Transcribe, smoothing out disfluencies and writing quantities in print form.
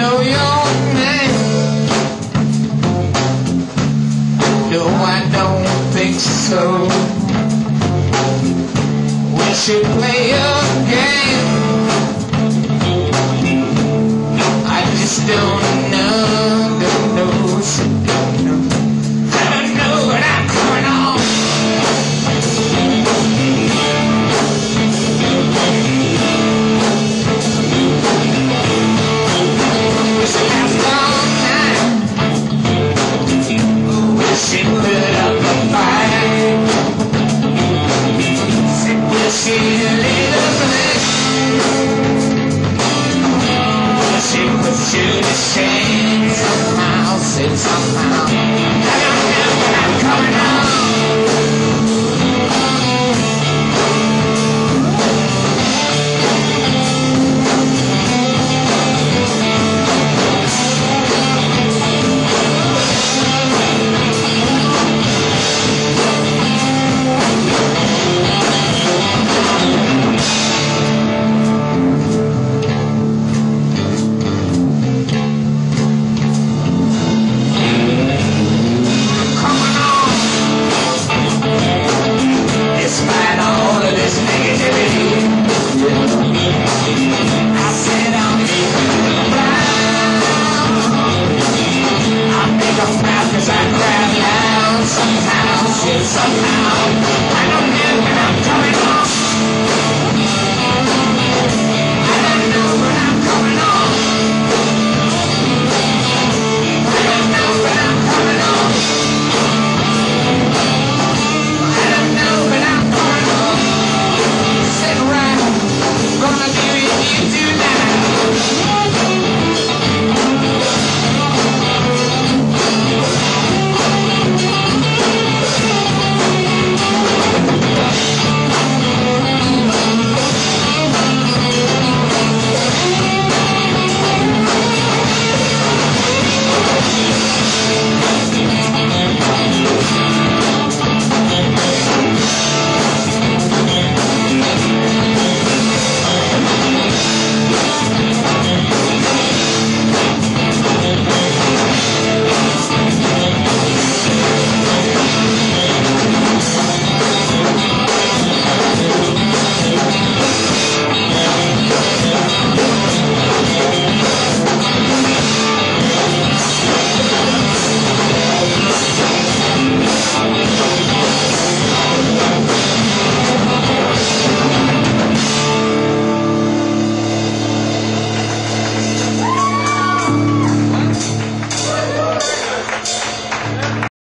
know your name. No, I don't think so. We should play a game. I just don't know, don't know, don't know. I don't know what I'm coming on. We should have all night. We should put up a fight. We should leave a place. We should put you to shame somehow, somehow. I don't know what I'm coming on. Despite all of this negativity, I said I'm proud. I make a mouth 'cause I grab loud somehow, shit, somehow.